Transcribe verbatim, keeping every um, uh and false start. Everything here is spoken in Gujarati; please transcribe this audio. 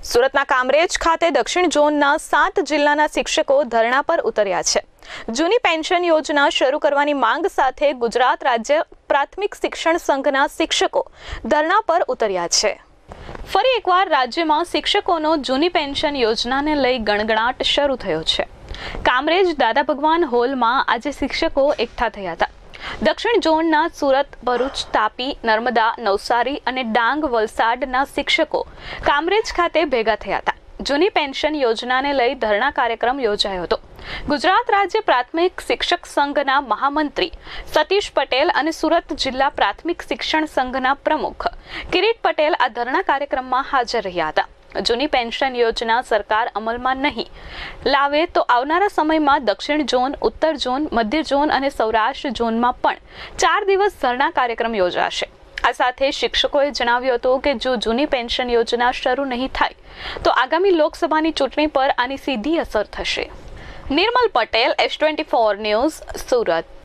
સુરતના કામરેજ ખાતે દક્ષિણ ઝોનના સાત જિલ્લાના શિક્ષકો ધરણા પર ઉતર્યા છે। જૂની પેન્શન યોજના શરૂ કરવાની માંગ સાથે ગુજરાત રાજ્ય પ્રાથમિક શિક્ષણ સંઘના શિક્ષકો ધરણા પર ઉતર્યા છે। ફરી એકવાર રાજ્યમાં શિક્ષકોનો જૂની પેન્શન યોજનાને લઈ ગણગણાટ શરૂ થયો છે। કામરેજ દાદા ભગવાન હોલમાં આજે શિક્ષકો એકઠા થયા હતા। દક્ષિણ ઝોનના સુરત, ભરૂચ, તાપી, નર્મદા, નવસારી અને ડાંગ, વલસાડના શિક્ષકો કામરેજ ખાતે ભેગા થયા હતા। જૂની પેન્શન યોજનાને લઈ ધરણા કાર્યક્રમ યોજાયો હતો। ગુજરાત રાજ્ય પ્રાથમિક શિક્ષક સંઘના મહામંત્રી સતીશ પટેલ અને સુરત જિલ્લા પ્રાથમિક શિક્ષણ સંઘના પ્રમુખ કિરીટ પટેલ આ ધરણા કાર્યક્રમમાં હાજર રહ્યા હતા। જૂની પેન્શન યોજના સરકાર અમલમાં નહીં લાવે તો આવનારા સમયમાં દક્ષિણ ઝોન, ઉત્તર ઝોન, મધ્ય ઝોન અને સૌરાષ્ટ્ર ઝોનમાં પણ ચાર દિવસ ધરણા કાર્યક્રમ યોજાશે। આ સાથે શિક્ષકોએ જણાવ્યું હતું કે જો જૂની પેન્શન યોજના શરૂ નહીં થાય તો આગામી લોકસભાની ચૂંટણી પર આની સીધી અસર થશે। Nirmal Patel, S twenty four news, Surat.